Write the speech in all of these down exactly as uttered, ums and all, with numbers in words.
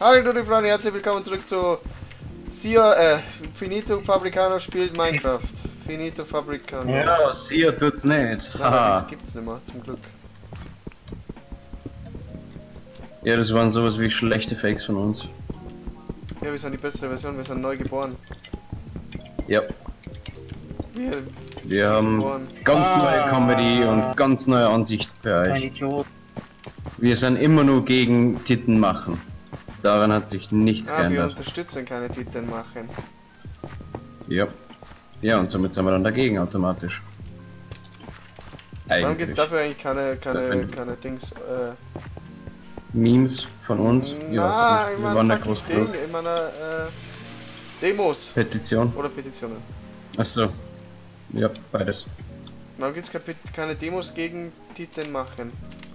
Hallo liebe Freunde, herzlich willkommen zurück zu Sia, äh, Finito Fabricano spielt Minecraft. Finito Fabricano. Ja, Sia tut's nicht. Nein, das gibt's nicht mehr, zum Glück. Ja, das waren sowas wie schlechte Fakes von uns. Ja, wir sind die bessere Version, wir sind neu geboren. Ja. Wir, Wir sind haben geboren. ganz Ah. neue Comedy und ganz neue Ansichten für Ein euch. Idiot. Wir sind immer nur gegen Titten machen. Daran hat sich nichts Ah, wir geändert. unterstützen keine Titel machen. Ja. Ja, und somit sind wir dann dagegen automatisch. Warum gibt's Eigentlich. dafür eigentlich keine, keine, Dafür- keine Dings, äh... Memes von uns? Ich Na, weiß ich nicht. Wir waren da meine, groß Ding, genug. ich meine, äh... Demos. Petition. Oder Petitionen. Achso. Ja, beides. Warum gibt's keine, keine Demos gegen Titel machen?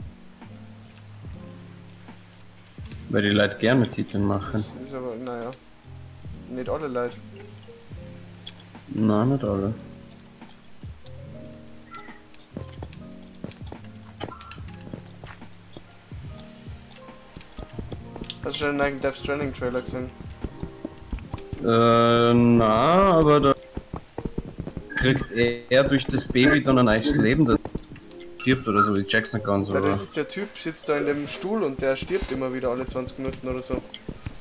Weil die Leute gerne Titten machen. Das ist aber, naja. Nicht alle Leute. Nein, nicht alle. Hast du schon einen eigenen Death Stranding Trailer gesehen? Äh, na, aber da kriegt er durch das Baby dann ein neues Leben, das stirbt oder so, ich check's nicht ganz, Weil da aber... ist jetzt der Typ, sitzt da in dem Stuhl und der stirbt immer wieder alle zwanzig Minuten oder so.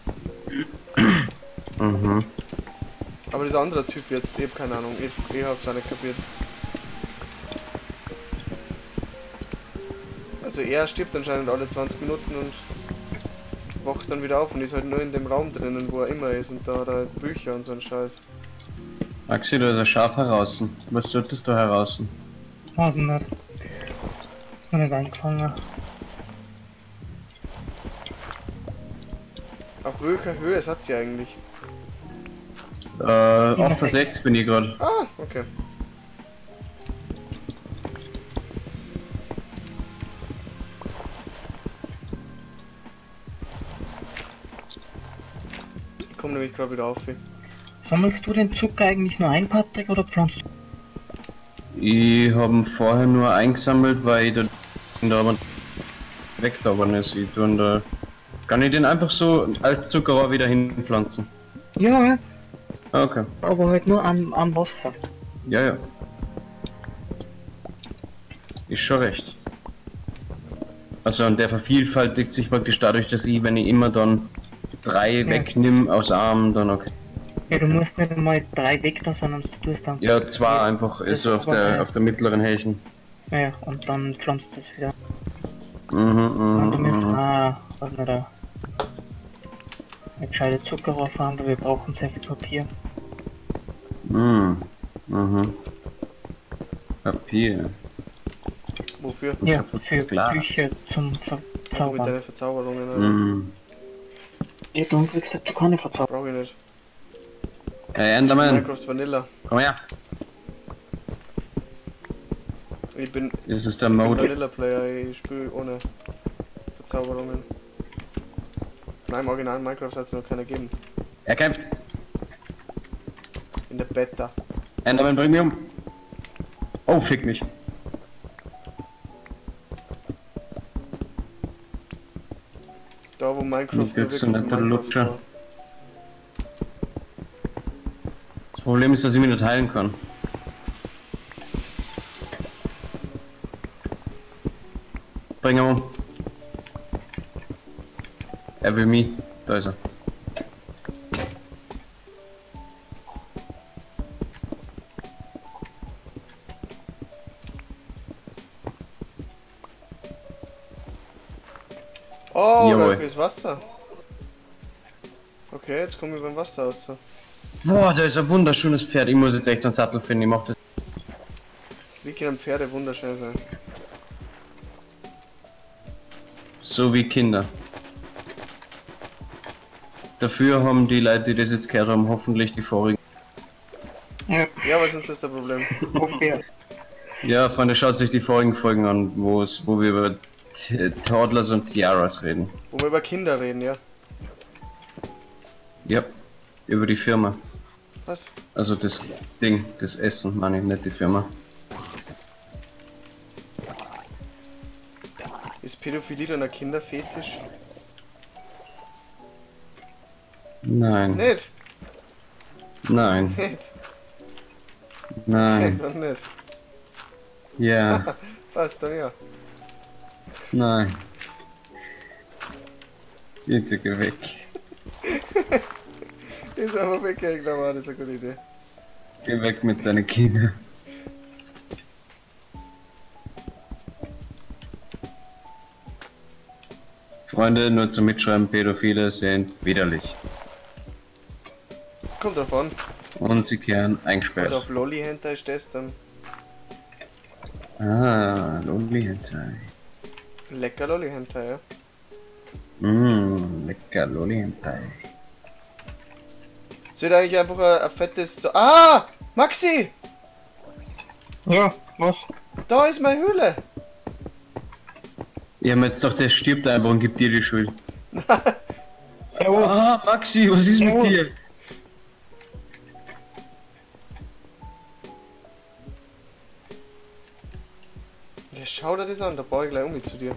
Mhm. Aber dieser andere Typ jetzt, ich hab keine Ahnung, ich, ich hab's auch nicht kapiert. Also er stirbt anscheinend alle zwanzig Minuten und wacht dann wieder auf und ist halt nur in dem Raum drinnen, wo er immer ist, und da hat er Bücher und so ein Scheiß. Axel, da ist ein Schaf heraus. Was solltest du heraus? Weiß ich nicht. Ist mir nicht eingefallen. Auf welcher Höhe hat sie eigentlich? Äh, achtundsechzig bin ich gerade. Ah, okay. Ich komme nämlich gerade wieder auf. Sammelst du den Zucker eigentlich nur ein, Patrick, oder pflanzt du? Ich habe ihn vorher nur eingesammelt, weil ich da da aber wegdauern ist. Ich tue ihn da... Kann ich den einfach so als Zuckerrohr wieder hinpflanzen? Ja, Okay. aber halt nur am, am Wasser. Ja, ja. Ist schon recht. Also und der vervielfältigt sich praktisch dadurch, dass ich, wenn ich immer dann drei Ja. wegnimm aus Arm, dann okay. Ja, du musst nicht einmal drei weg da, sondern du tust dann. Ja, zwei einfach, Das also auf ist aber der geil. auf der mittleren Hächen. Ja, ja, und dann pflanzt du es wieder. Mhm, Und du mhm, musst, mhm. ah, was nicht da. Eine gescheite Zuckerrohr fahren, weil wir brauchen sehr viel Papier. Mhm. Mhm. Papier. Wofür? Ja, kaputt für ist klar. Bücher zum So mit Verzaubern. deinen Verzauberungen, aber Mhm. Ja, du hast gesagt, du kannst nicht verzaubern. brauche ich nicht. Hey Enderman, Minecraft Vanilla. komm her. Ich bin, Das ist der ich bin Mode. Vanilla Player, ich spiele ohne Verzauberungen. Nein, im Original Minecraft hat es noch keiner gegeben. Er kämpft. In der Beta. Enderman, bring mich um. Oh, fick mich. Da wo Minecraft Wie kriegst du nur nicht wirklich den Minecraft Lutscher? war. Das Problem ist, dass ich mich nicht heilen kann. Bring ihn um. Er will mich. Da ist er. Oh, Jawohl. da ist Wasser. Okay, jetzt kommen wir beim Wasser aus. Boah, da ist ein wunderschönes Pferd. Ich muss jetzt echt einen Sattel finden. Ich mach das. Wie können Pferde wunderschön sein? So wie Kinder. Dafür haben die Leute, die das jetzt gehört haben, hoffentlich die vorigen. Ja, Ja, was ist das das Problem? wofür? Ja, Freunde, schaut sich die vorigen Folgen an, wo es, wo wir über T- Toddlers und Tiaras reden. Wo wir über Kinder reden, ja? Ja, über die Firma. Was? Also das Ding, das Essen, meine ich, nicht die Firma. Ist Pädophilie dann ein Kinderfetisch? Nein. Nicht? Nein. Nicht? Nein. Doch nicht. Ja. Passt dann ja. Nein. Bitte geh weg. Ist einfach weg, ich glaube, das ist eine gute Idee. Geh weg mit deinen Kindern. Freunde, nur zum Mitschreiben, Pädophile sind widerlich. Kommt drauf an. Und sie kehren Wenn eingesperrt. du auf Lolli Hentai stehst, dann Ah, Lolli Hentai. lecker Lolli Hentai, ja. Mmm, lecker Lolli Hentai. Sollte eigentlich einfach ein, ein fettes... So ah! Maxi! Ja, was? Da ist meine Höhle! Ja, aber jetzt doch, der stirbt einfach und gibt dir die Schuld. Servus. Ah, Maxi, was ist mit Servus. dir? Ja, schau dir das an, da baue ich gleich um mit zu dir.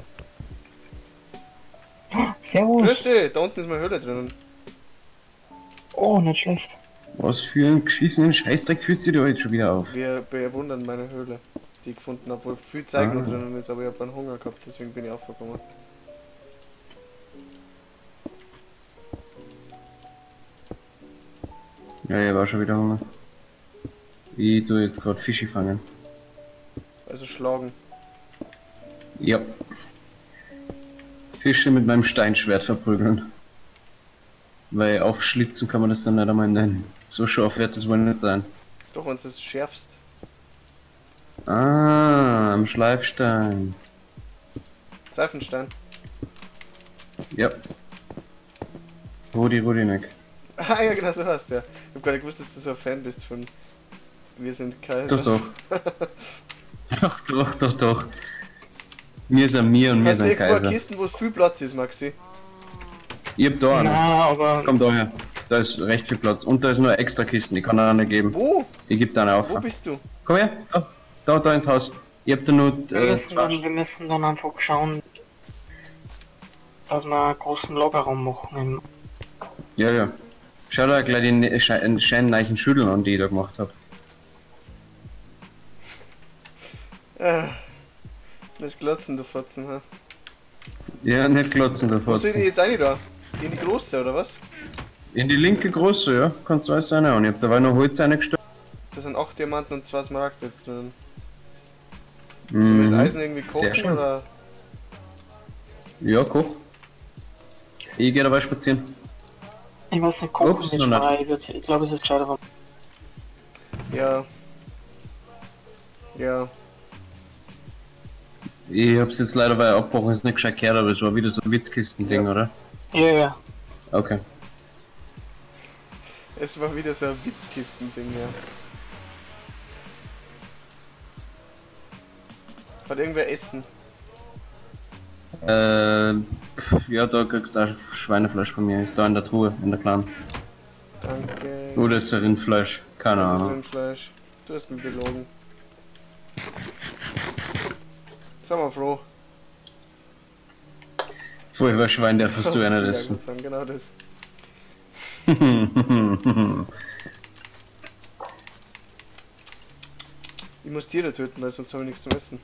Servus. Grüß dich, da unten ist meine Höhle drinnen. Oh, nicht schlecht. Was für einen geschissenen Scheißdreck führt sie dir heute schon wieder auf? Wir bewundern meine Höhle, die ich gefunden habe, wo viel Zeug noch Ah. drinnen ist, aber ich habe einen Hunger gehabt, deswegen bin ich aufgekommen. Ja, ich hab auch schon wieder Hunger. Ich tu jetzt gerade Fische fangen. Also schlagen. Ja. Fische mit meinem Steinschwert verprügeln. Weil aufschlitzen kann man das dann nicht einmal nennen. So scharf wird das wohl nicht sein. Doch, wenn du es schärfst. Ah, am Schleifstein. Seifenstein. Ja. Rudi Rudinek. Ah ja, genau so heißt der. Ich hab gar nicht gewusst, dass du so ein Fan bist von Wir sind Kaiser. Doch, doch. doch, doch, doch, doch. Wir sind mir und wir Hast du sind irgendwo eine Kaiser. Kisten, wo viel Platz ist, Maxi? Ich hab da eine. Na, aber Komm da her. Da ist recht viel Platz. Und da ist nur extra Kisten, die kann er eine geben. Wo? Ich geb da eine auf. Wo bist du? Komm her. Da, da, da ins Haus. Ich hab da nur wir, äh, müssen zwei. dann, wir müssen dann einfach schauen, dass wir einen großen Lagerraum machen. Ja, ja. Schau da gleich die ne- sche- scheinleichen Schütteln an, die ich da gemacht hab. Ah, das Glotzen, du Fotzen, ha? Ja, nicht glotzen Wo davor. soll ich jetzt rein da? In die große, oder was? In die linke große, ja. Kannst du alles eine. Und ich hab dabei noch Holz eingestellt. Da sind acht Diamanten und zwei Smaragde jetzt drin. Sollen wir das Mhm. Eisen irgendwie Sehr kochen, schön. oder? Ja, koch. Ich geh dabei spazieren. Ich weiß nicht, kochen Ups, nicht, noch nicht. aber ich, würd's- ich glaube, es ist gescheiter. Ja. Ja. Ich hab's jetzt leider bei Abbruchen ist nicht gescheit gehört, aber es war wieder so ein Witzkisten-Ding, Ja. oder? Ja, ja. Okay. Es war wieder so ein Witzkisten-Ding, ja. Hat irgendwer Essen? Äh, pf, ja, da kriegst du auch Schweinefleisch von mir. Ist da in der Truhe, in der Clan. Danke. Oder ist er Rindfleisch? Keine Das ist Ahnung. Rindfleisch. Du hast mich belogen. Sag mal froh. Feuerwehrschwein darfst du ja nicht Ja, essen. gut sagen, genau das. Ich muss Tiere töten, weil sonst habe ich nichts zum Essen.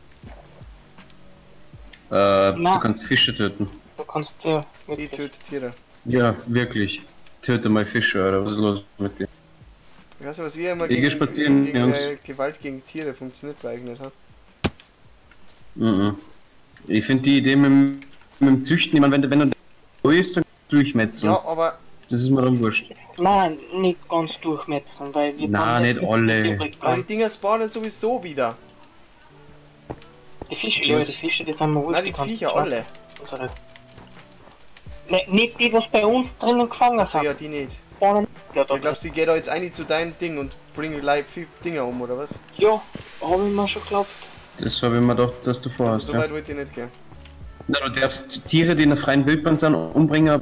äh, Na. du kannst Fische töten. Du kannst ja Ich wirklich. töte Tiere. Ja, wirklich. Töte mal Fische, oder was ist los mit dir? Ich weiß nicht, was ihr immer Ich geh gegen, spazieren, gegen Jungs. äh, Gewalt gegen Tiere funktioniert geeignet hat. Mhm. Ich finde die Idee mit, dem- mit dem Züchten, ich meine, wenn du, wenn du da ist, dann durchmetzen. Ja, aber Das ist mir dann wurscht. Nein, nicht ganz durchmetzen, weil wir Na, brauchen nicht bis alle. übrig aber die bleiben. Dinger spawnen sowieso wieder. Die Fische, ja, Was? die Fische, die sind mir wurscht. Nein, die kannst Viecher schnappen. alle. Unsere. Ne, nicht die, was bei uns drinnen gefangen Also sind. ja, die nicht. Vorne, ja, da Ich glaubst du, ich geh da jetzt ein zu deinem Ding und bringe live vier Dinger um, oder was? ja, hab ich mir schon geglaubt. Das habe ich mir gedacht, dass du Also vorhast. so Ja. weit wollte ich nicht gehen. Na, du darfst Tiere, die in der freien Wildbahn sind, umbringen.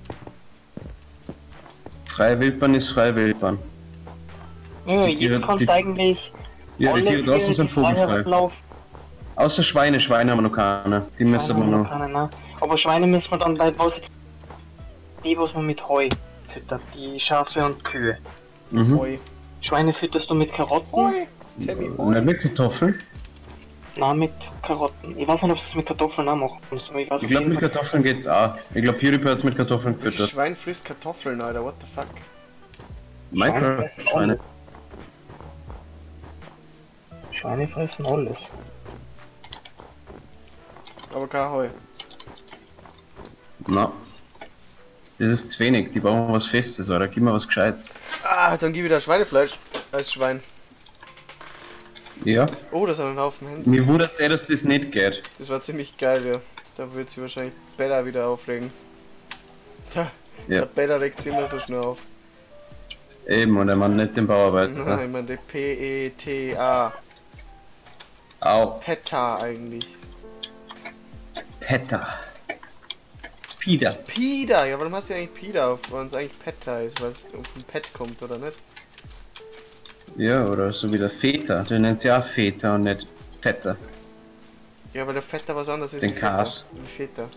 Freie Wildbahn ist freie Wildbahn. Ja, Die jetzt Tiere- kannst die- du eigentlich Ja, die alle Tiere draußen sind die frei vogelfrei. herumlaufen. Außer Schweine, Schweine haben wir noch keine. Die müssen wir Schweine haben noch. wir keine, ne? Aber Schweine müssen wir dann bei was jetzt. Die, was wir mit Heu füttern, die Schafe und Kühe. Mhm. Oi. Schweine fütterst du mit Karotten? Oi. Timmy, Und oi. mit Kartoffeln? Nein, mit Karotten. Ich weiß nicht, ob es mit Kartoffeln auch machen muss, aber ich weiß Ich auf glaube jeden mit Fall- Kartoffeln geht's auch. Ich glaube PewDiePie hat's mit Kartoffeln Welches gefüttert. Schwein frisst Kartoffeln, Alter? What the fuck? Schweine fressen Minecraft-Schweine. alles. Schweine fressen alles. Aber kein Heu. Na. Das ist zu wenig, die brauchen was Festes, oder? Gib mir was Gescheites. Ah, dann gib wieder Schweinefleisch als Schwein. Ja. Oh, das sind ein Haufen Hände. Mir wundert eh, dass das nicht geht. Das war ziemlich geil, ja. Da wird sie wahrscheinlich Bella wieder aufregen. Da, Ja. der Bella regt sie immer so schnell auf. Eben, und er macht nicht den Nein, Bauarbeiter. ich meine, P E T A. Au. PETA eigentlich. Petter. Pida. PIDA, ja, warum hast du eigentlich PIDA auf, wenn es eigentlich PETA ist, weil es vom Pet kommt, oder nicht? Ja, oder so wie der Väter. Du nennst ja auch Väter und nicht Vetter. Ja, aber der Vetter was anderes ist Den wie Feta. Kas. Wie Feta.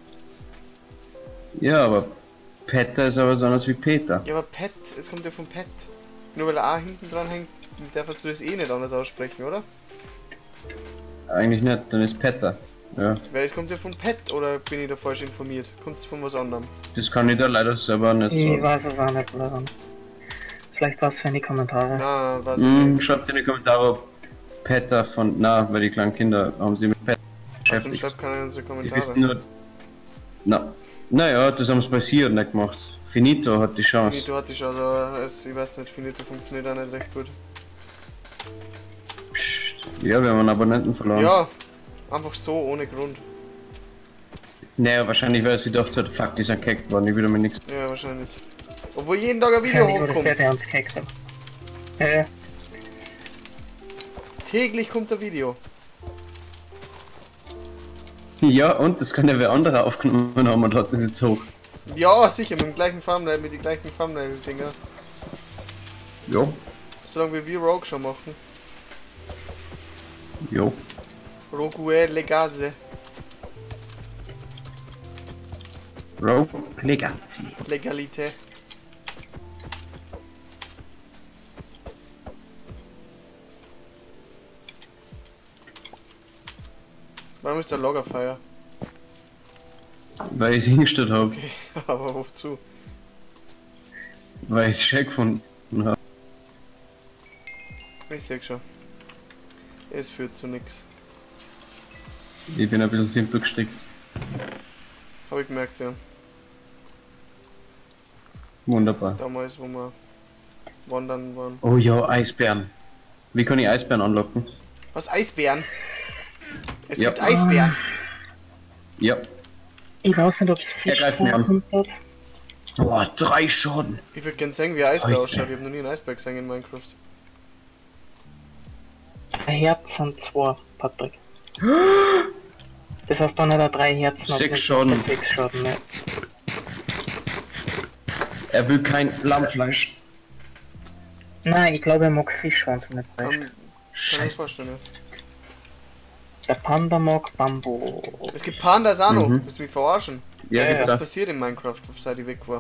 Ja, aber Petter ist aber so anders wie Peter. Ja, aber Pet, es kommt ja vom Pet. Nur weil der A hinten dran hängt, darfst du das eh nicht anders aussprechen, oder? Eigentlich nicht, dann ist Petter. Ja, Weil es kommt ja vom Pet, oder bin ich da falsch informiert? Kommt es von was anderem? das kann ich da leider selber nicht Ich sagen. weiß es auch nicht, leider. Vielleicht was für in die Kommentare. Na, was ich Mm, nicht. schreibt in die Kommentare, ob Petter von. Na, weil die kleinen Kinder haben sie mit Petter Außerdem beschäftigt. schreibt keiner in unsere Die Kommentare. wissen nur. Na. Naja, das haben sie bei Sion nicht gemacht. Finito hat die Chance. Finito hatte ich schon, also es, ich weiß nicht, Finito funktioniert auch nicht recht gut. Psst. Ja, wir haben einen Abonnenten verloren. Ja, einfach so, ohne Grund. Naja, wahrscheinlich, weil sie gedacht hat, fuck, die sind gehackt worden, ich will mir nichts. Ja, wahrscheinlich. Obwohl jeden Tag ein Video Wahrscheinlich war das der, hochkommt. der uns gehackt hat. Äh, Täglich kommt ein Video. Ja, und das kann ja wer andere aufgenommen haben und hat das jetzt hoch. Ja, sicher, mit dem gleichen Thumbnail, mit den gleichen Thumbnail-Dinger. Jo, Solange wir Rogue schon machen. jo. Rogue Legase. Rogue Legacy. Legalité. Warum ist der Loggerfire? Weil ich es hingestellt habe. Okay, aber wozu? Weil ich es schön gefunden habe. Ich seh schon. Es führt zu nix. Ich bin ein bisschen simpel gestrickt. Hab ich gemerkt, ja. Wunderbar. Damals, wo wir wandern waren. Oh ja, Eisbären. Wie kann ich Eisbären anlocken? Was, Eisbären? Es Ja. gibt Eisbären. Ja. ich weiß nicht, ob es Er greift mich an. vorkommt hat. Boah, drei Schaden. Ich würde gerne sehen, wie ein Eisbär Alter. ausschaut. Ich habe noch nie einen Eisbär gesehen in Minecraft. Ein Herz und zwei, Patrick. Das heißt dann nicht drei Herzen, aber Sechs das Schaden. sind sechs Schaden, ne? Er will kein Lammfleisch. Nein, ich glaube, er mag Fischschwanz nicht Kann, recht. kann ich mir Scheiße. vorstellen, ja. Der Panda mag Bambu. Es gibt Pandas auch noch. Mhm. Willst du mich verarschen? Ja, Ja, gibt's Was auch. passiert in Minecraft, seit ich weg war?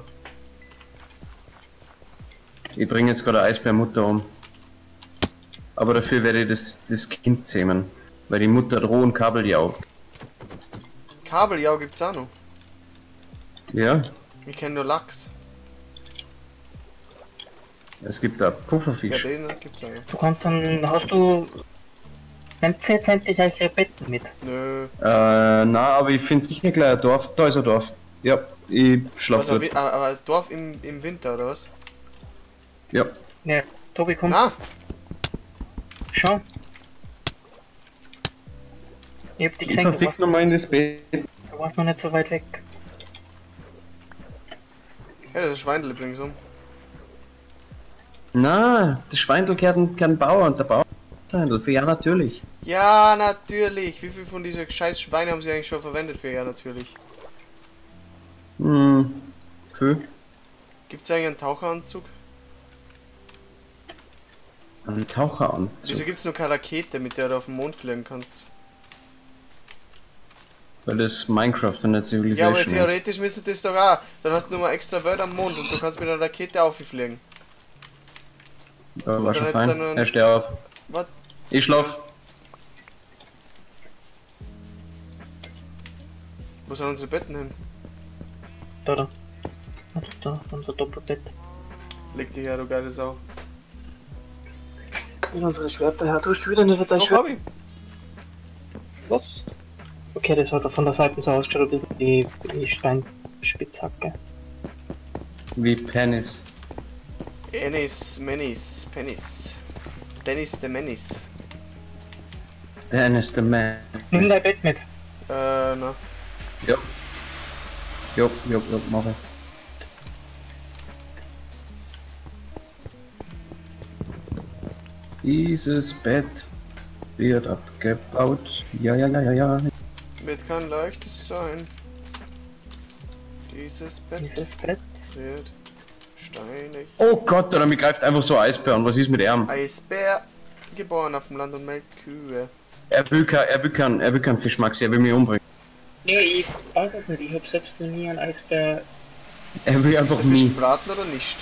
Ich bringe jetzt gerade eine Eisbärmutter um. Aber dafür werde ich das, das Kind zähmen. Weil die Mutter hat rohen Kabeljau. Kabeljau gibt's auch noch. Ja, Ich kenne nur Lachs. es gibt da Ja, Pufferfisch. den gibt's auch noch. Du kannst dann, hast du ein zehn Betten mit. Nö. Äh, na, aber ich finde sicher gleich ein Dorf. Da ist ein Dorf. Ja, ich schlaf Was, aber, dort. aber aber Dorf im, im Winter, oder was? Ja. Ja, Tobi kommt Ah, schon. Ich hab dich Ich gesehen, du verfick warst, nochmal in das Bett. du warst noch nicht so weit weg. ja, das ist Schweindel übrigens um. Na, das Schweindel gehört ein, gehört ein Bauer und der Bauer Schweindel. Für ja natürlich. Ja, natürlich. Wie viel von diesen scheiß Schweine haben sie eigentlich schon verwendet für ja, natürlich? Hm. Für Gibt's eigentlich einen Taucheranzug? einen Taucher an. Wieso gibt's nur keine Rakete, mit der du auf den Mond fliegen kannst? Weil das Minecraft und nicht Ja, aber Civilization ist. theoretisch müsste das doch auch. Dann hast du nur mal extra Welt am Mond und du kannst mit einer Rakete auffliegen. Ja, war dann schon hättest du fein. dann- Er steh auf. Was? Ich schlaf. Wo sind unsere Betten hin? Da, da. Warte, da, unser Doppelbett. Leg dich her, du geile Sau. In unsere Schwerter her. Du hast wieder nicht dein Doch, Schwert. hab ich. Was? Okay, das hat von der Seite so ausgeschaut, ein bisschen wie die Steinspitzhacke. Wie Penis. Ennis, Menis, Penis. Dennis the Menis. Dennis the Man. Nimm dein Bett mit. Äh, na. Jo. Jo, jo, jo, mach ich. Dieses Bett wird abgebaut. Ja, ja, ja, ja, ja. Wird kein leichtes sein. Dieses Bett Dieses Bett. wird steinig. Oh Gott, oder mir greift einfach so ein Eisbär an. Was ist mit ihm? Eisbär, geboren auf dem Land und melkt Kühe. Er will kein, er will kein, er will kein Fisch, Maxi, er will mich umbringen. Nee, ich weiß es nicht. Ich hab selbst noch nie einen Eisbär. Er will Ist einfach der Fisch nie. gebraten oder nicht?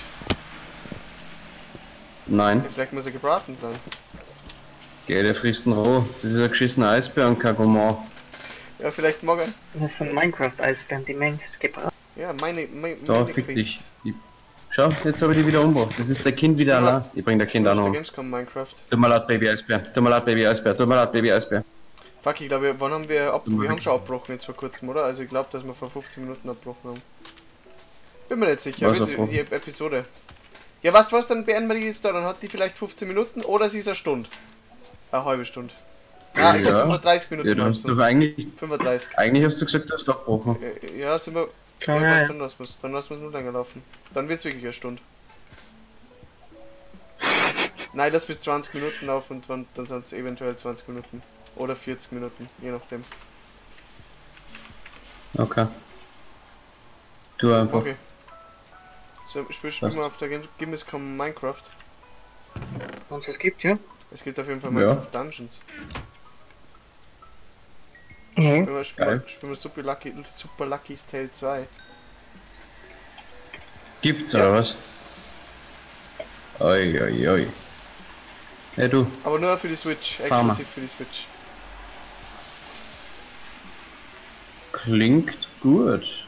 Nein. Ja, vielleicht muss er gebraten sein. Geh, der frisst ihn roh. Das ist ein geschissener Eisbär und kein Gourmand. Ja, vielleicht mag er. Das sind Minecraft-Eisbären, die Mengst gebracht. Ja, meine, meine, Da, meine fick kriegt. dich. Ich, schau, jetzt habe ich die wieder umgebracht. Das ist der Kind wieder Ja. allein. Ich bring der Kind auch Auf der noch um. Gamescom Minecraft. Tut mir leid, Baby Eisbär. Tut mir leid, Baby Eisbär. Tut mir leid, Baby Eisbär. Fuck, ich glaube, wann haben wir ab... Du Wir haben mal schon abgebrochen jetzt vor kurzem, oder? Also ich glaube, dass wir vor fünfzehn Minuten abgebrochen haben. Bin mir nicht sicher, Was wenn sie- abgebrochen? die Episode. Ja, weißt du was, dann beenden wir die jetzt da, dann hat die vielleicht fünfzehn Minuten oder sie ist eine Stunde. Eine halbe Stunde. Ah, ich glaube Ja. fünfunddreißig Minuten. Ja, du hast meistens. doch eigentlich, fünfunddreißig. eigentlich hast du gesagt, du hast abgebrochen. Äh, Ja, sind wir... Klar, Ja, ja. passt, dann lassen wir's. Dann lassen wir es nur länger laufen. Dann wird's wirklich eine Stunde. Nein, lass bis zwanzig Minuten auf und dann, dann sind es eventuell zwanzig Minuten. Oder vierzig Minuten, je nachdem. Okay. Tu einfach. Okay. So, spielst du Passt. mal auf der Gamescom Minecraft? Und es gibt, ja? Es gibt auf jeden Fall Ja. Minecraft Dungeons. Mhm. Spielen wir, spielen Geil. wir, spielen wir Super, Lucky, Super Lucky's Tale zwei. Gibt's Ja. oder was? Oi, oi, oi. Hey du, Aber nur für die Switch, Farmer. exklusiv für die Switch. klingt gut.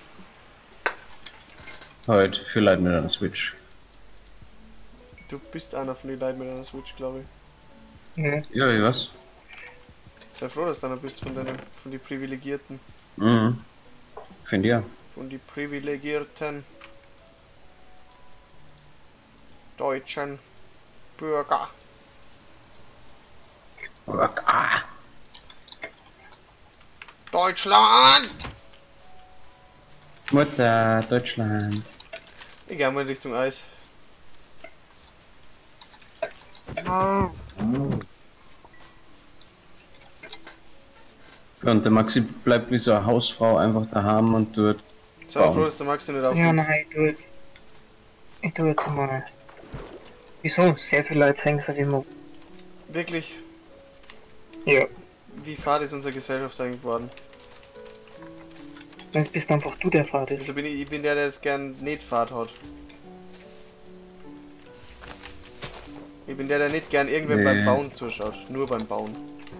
Heute für Leute mit einer Switch. Du bist einer von den Leuten mit einer Switch, glaube ich. Mhm. Ja, ich weiß. Sei froh, dass du einer bist von deinen, von den Privilegierten. Mhm. Finde ja. Von die privilegierten deutschen Bürger. Ah, Deutschland! Mutter, Deutschland. Ich gehe mal in Richtung Eis. Und der Maxi bleibt wie so eine Hausfrau einfach daheim und tut. Sei Baum. froh, dass der Maxi nicht Ja, aufhört. nein, ich tu jetzt. Ich tu jetzt mal. Wieso? Sehr viele Leute sagen es immer. Wirklich, Ja. wie fad ist unsere Gesellschaft eigentlich geworden? Sonst bist einfach du der Vater. Also bin ich, ich bin der, der es gern nicht fad hat. Ich bin der, der nicht gern irgendwem Nee. beim Bauen zuschaut. Nur beim Bauen.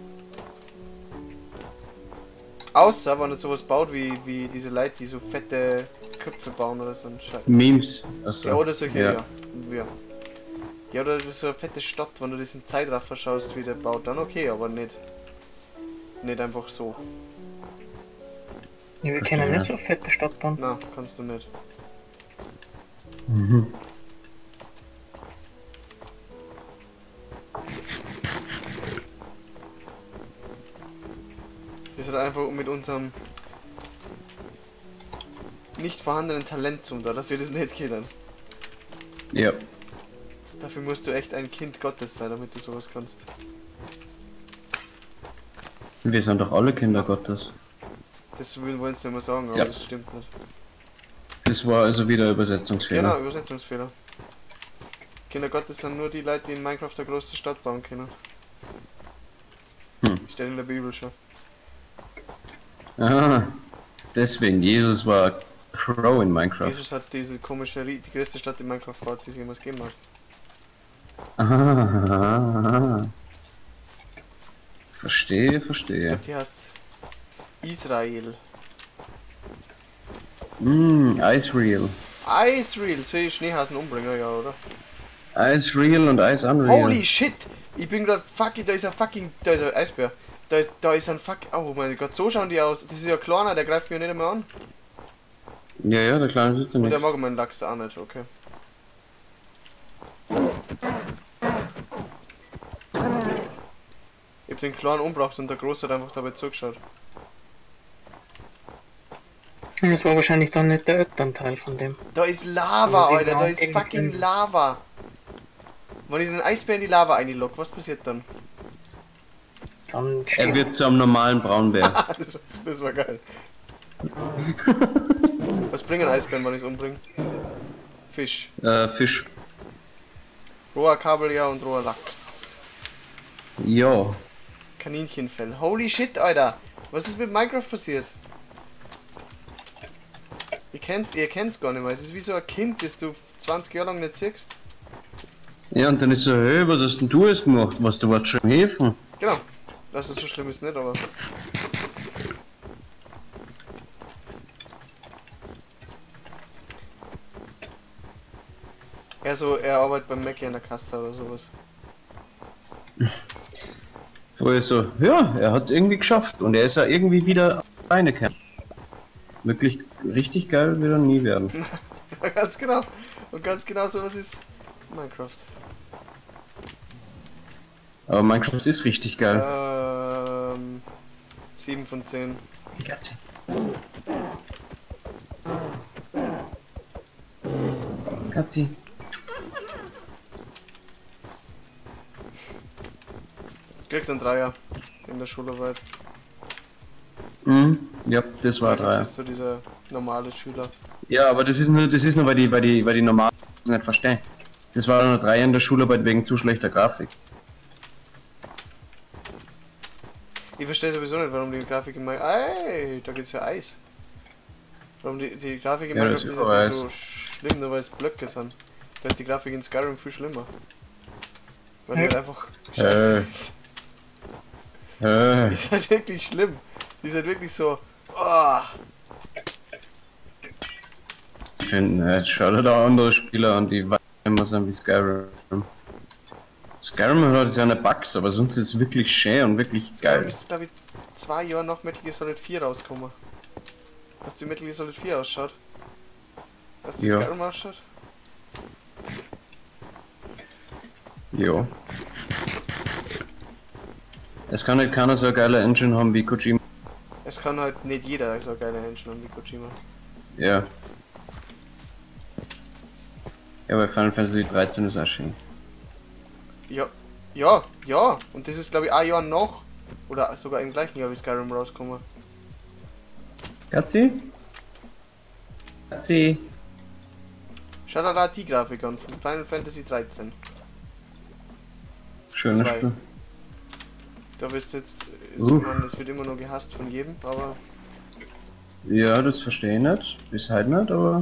Außer, wenn er sowas baut wie, wie diese Leute, die so fette Köpfe bauen oder so ein Scheiß. Memes. Also, Ja, oder solche, ja. ja. Ja, ja oder so eine fette Stadt, wenn du das in Zeitraffer schaust, wie der baut, dann okay, aber nicht. Nicht einfach so. Ja, wir Verstehe. kennen nicht so eine fette Stadt bauen. Na, kannst du nicht. Mhm. Das hat einfach mit unserem nicht vorhandenen Talent zum da, dass wir das nicht kennen. Ja. Dafür musst du echt ein Kind Gottes sein, damit du sowas kannst. Wir sind doch alle Kinder Gottes. Das wollen wir uns nicht mehr sagen, aber Ja. das stimmt nicht. Das war also wieder Übersetzungsfehler. Genau, Übersetzungsfehler. Kinder Gottes sind nur die Leute, die in Minecraft eine große Stadt bauen können. Hm. Steht in der Bibel schon. Ah, deswegen, Jesus war Pro in Minecraft. Jesus hat diese komische, Rie- die größte Stadt in Minecraft gebaut, die es jemals gegeben hat. Ah, verstehe, Ich verstehe. glaube, die heißt Israel. Mm, Ice Real. Israel, soll ich Schneehasen umbringen, ja, oder? Ice Real und Ice Unreal. Holy shit! Ich bin gerade fucking, da ist ein fucking, da ist ein Eisbär. Da, da ist ein fuck, oh mein Gott, so schauen die aus. Das ist ja kleiner, der greift mir nicht einmal an. Ja, ja, der kleine sitzt ja Und der nicht. mag meinen Lachs auch nicht, okay. Ich hab den kleinen umgebracht und der Große hat einfach dabei zugeschaut. Und das war wahrscheinlich dann nicht der Elternteil von dem. Da ist Lava, Ja, Alter, da genau, ist gegen fucking den- Lava. Wenn ich den Eisbär in die Lava einlogge, was passiert dann? Dann Er stirbt. wird zu einem normalen Braunbär. das, war, das war geil. Was bringen Eisbären, wenn ich es umbringe? Fisch. äh, Fisch. Roher Kabeljau und roher Lachs. Ja. Kaninchenfell. Holy shit, Alter! Was ist mit Minecraft passiert? Ihr kennt's, ihr kennt's gar nicht mehr. Es ist wie so ein Kind, das du zwanzig Jahre lang nicht siehst. Ja, und dann ist so, hey, was hast denn du jetzt gemacht? Was, du warst schon im Häfen? Genau. Das ist so schlimm ist nicht, aber. Er so, er arbeitet beim Mac in der Kasse oder sowas. Vorher so, ja, er hat es irgendwie geschafft und er ist ja irgendwie wieder alleine gekommen. Wirklich richtig geil wird er nie werden. Ja, ganz genau. Und ganz genau so was ist Minecraft. Aber Minecraft ist richtig geil. Ähm. sieben von zehn. Die Katze. Katzi. Kriegt ein Dreier in der Schularbeit. Mhm. Ja, das war drei. Das ist so dieser normale Schüler. Ja, aber das ist nur, das ist nur, weil die, weil die, weil die normalen das nicht verstehen. Das war nur drei in der Schularbeit wegen zu schlechter Grafik. Ich verstehe sowieso nicht, warum die Grafik in Minecraft. Ey, da gibt's ja Eis. Warum die, die Grafik in Ja, Minecraft das ist ist jetzt aber nicht so schlimm, nur weil es Blöcke sind. Da ist die Grafik in Skyrim viel schlimmer. Weil die Ja. halt einfach scheiße Äh. ist. Die Äh, ist halt wirklich schlimm. Die ist halt wirklich so. Oh, ich finde, jetzt schau dir da andere Spieler an, die weit immer sind wie Skyrim. Skyrim hat seine Bugs, aber sonst ist es wirklich schön und wirklich Skyrim geil. ist, glaube ich, zwei Jahre nach Metal Gear Solid vier rausgekommen. Weißt du, wie Metal Gear Solid vier ausschaut? Weißt du, wie Ja. Skyrim ausschaut? Jo. Es kann halt keiner so eine geile Engine haben wie Kojima. Es kann halt nicht jeder so eine geile Engine haben wie Kojima. Ja. Ja, bei Final Fantasy dreizehn ist auch schön. Ja, ja, ja. Und das ist, glaube ich, ein Jahr noch. Oder sogar im gleichen Jahr wie Skyrim rausgekommen. Katzi? Katzi? Schau dir da die Grafik an von Final Fantasy dreizehn. Schönes Zwei. Spiel. Da wirst du jetzt. Uh. Ich meine, das wird immer nur gehasst von jedem, aber. Ja, das verstehe ich nicht. Bis halt nicht, aber.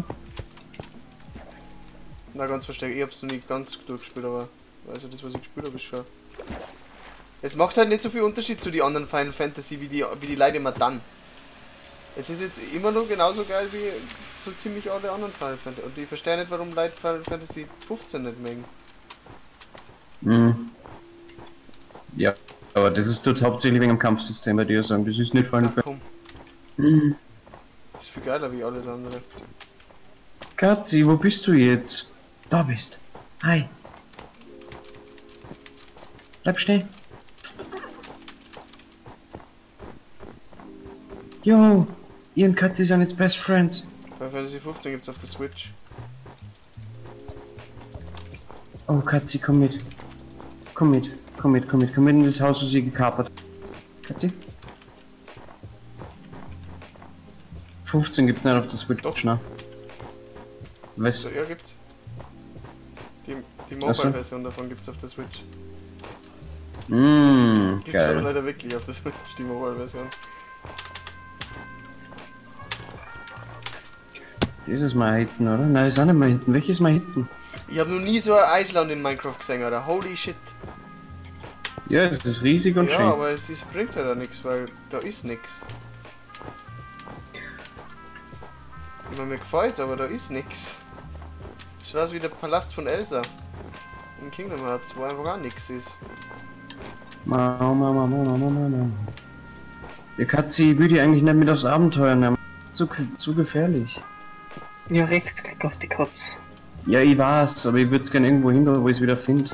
Na, ganz versteckt. Ich hab's noch nie ganz durchgespielt, aber. Also, das, was ich gespielt habe, ist schon. Es macht halt nicht so viel Unterschied zu den anderen Final Fantasy, wie die, wie die Leute immer dann. Es ist jetzt immer noch genauso geil wie so ziemlich alle anderen Final Fantasy. Und ich verstehe nicht, warum Leute Final Fantasy fünfzehn nicht mögen. Mhm. Ja, aber das ist dort hauptsächlich wegen dem Kampfsystem bei dir sagen. Das ist nicht Final Ach Fantasy. komm, Mhm. das ist viel geiler wie alles andere. Katzi, wo bist du jetzt? Da bist. Hi. Bleib stehen. Yo, ihr und Katzi sind jetzt Best Friends. Final Fantasy fünfzehn gibt's auf der Switch. Oh, Katzi, komm mit. Komm mit, komm mit, komm mit, komm mit in das Haus, wo sie gekapert. Katzi? fünfzehn gibt's nicht auf der Switch, Doch. ne? Was? So, ja, gibt's. Die, die Ach so. Mobile-Version davon gibt's auf der Switch. Mmh, Gibt's aber geil. leider wirklich auf der Switch, die Mobile-Version. Das ist mal hinten, oder? Nein, das ist auch nicht mal hinten. Welches mal hinten? Ich habe noch nie so ein Eisland in Minecraft gesehen, oder? Holy shit. Ja, das ist riesig und Ja, schön. aber es ist, bringt ja da nichts, weil da ist nichts. Ich meine, mir gefällt's, aber da ist nichts. Schaut aus wie der Palast von Elsa. In Kingdom Hearts, wo einfach gar nichts ist. Mama, Mama, Mama, Mama, Mama. Die Katze, ich will die eigentlich nicht mit aufs Abenteuer nehmen. Zu, zu gefährlich. Ja, Rechtsklick auf die Katze. Ja, ich weiß, aber ich würde es gerne irgendwo hin, wo ich es wieder finde.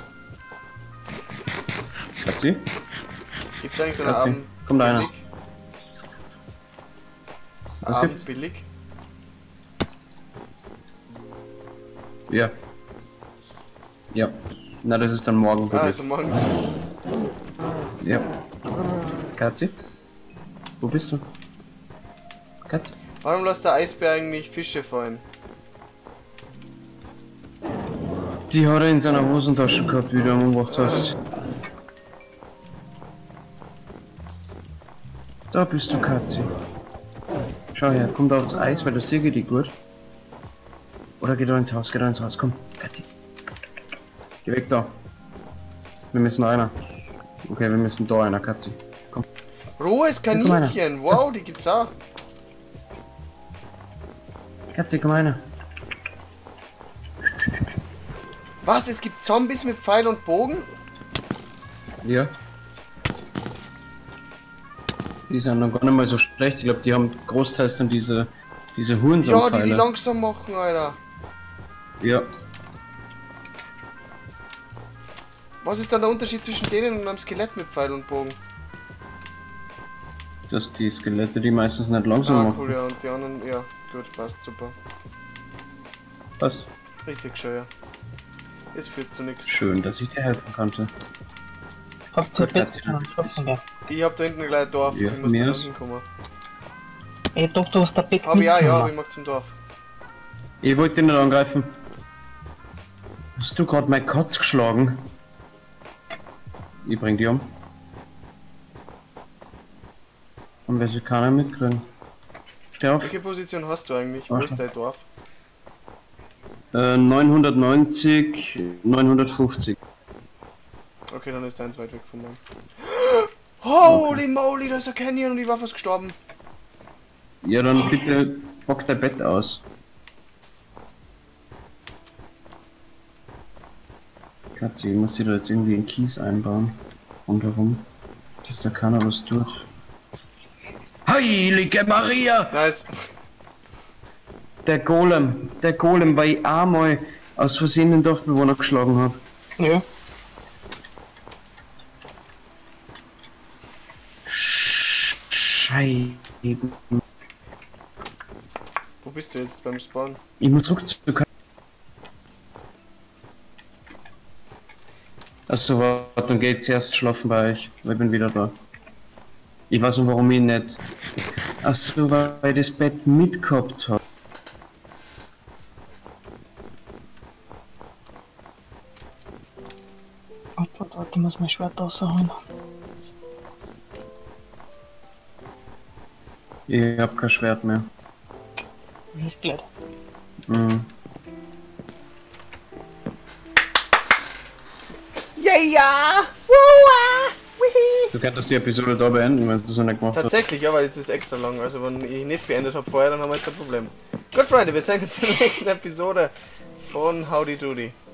Katze? Gibt's eigentlich so einen Katze, Abend kommt einer. billig? Was Abend gibt's? billig? Ja. Ja. Na, das ist dann morgen Ah, billig. also morgen. Ja. Katze? Wo bist du? Katze? Warum lässt der Eisbär eigentlich Fische fallen? Die hat er in seiner Hosentasche gehabt, wie du am umgebracht hast. Da bist du, Katze. Schau her, komm da aufs Eis, weil das sehe ich dich gut. Oder geh da ins Haus, geh da ins Haus, komm, Katze. Geh weg da. Wir müssen einer. Okay, wir müssen da einer, Katze. Komm. Rohes komm einer. Kaninchen! Wow, die gibt's auch. Katze, komm einer. Was? Es gibt Zombies mit Pfeil und Bogen? Ja. Die sind noch gar nicht mal so schlecht. Ich glaube, die haben großteils dann diese, diese Ja, die Hurensohnpfeile. die langsam machen, Alter. Ja. Was ist dann der Unterschied zwischen denen und einem Skelett mit Pfeil und Bogen? Dass die Skelette die meistens nicht langsam Ah, machen. cool, ja. Und die anderen, ja. Gut, passt, super. Was? Ich sehe schon, ja. Es führt zu nichts. Schön, dass ich dir helfen konnte. Habt ihr Gut, Bett Katze. und schlafen gehen? Ich hab da hinten gleich ein Dorf. Ja, ich muss mir da noch ist- hinkommen. Ey, doch, du hast der Bett Hab ich ja, ja, mitgenommen. aber ich mag zum Dorf. Ich wollte dich nicht angreifen. Hast du gerade mein Kotz geschlagen? Ich bring die um. Und wer sie keiner mitkriegen. Steh auf. Welche Position hast du eigentlich? Wo Arschloch. ist dein Dorf? Äh, neunhundertneunzig, neunhundertfünfzig. Okay, dann ist deins weit weg von meinem. Holy moly, da ist ein Canyon und ich war fast gestorben. Ja, dann bitte bock dein Bett aus. Katze, ich muss dir da jetzt irgendwie einen Kies einbauen. Rundherum. Dass da keiner was tut. Heilige Maria! Nice. Der Golem, der Golem, weil ich einmal aus Versehen den Dorfbewohner geschlagen habe. Ja. Scheiße. Wo bist du jetzt beim Spawn? Ich muss zurück zu. Achso, warte, dann geht's erst schlafen bei euch. Ich bin wieder da. Ich weiß nicht, warum ich nicht. Achso, weil ich das Bett mitgehabt habe. Warte, warte, warte, ich muss mein Schwert rausholen. Ich hab kein Schwert mehr. Das ist blöd. Mhm. Ja, ja! Wua! Wihi! Du könntest die Episode da beenden, wenn du das noch nicht gemacht hast. Tatsächlich, ja, weil jetzt ist extra lang. Also wenn ich nicht beendet habe vorher, dann haben wir jetzt ein Problem. Gut, Freunde, wir sehen uns in der nächsten Episode von Howdy Doody.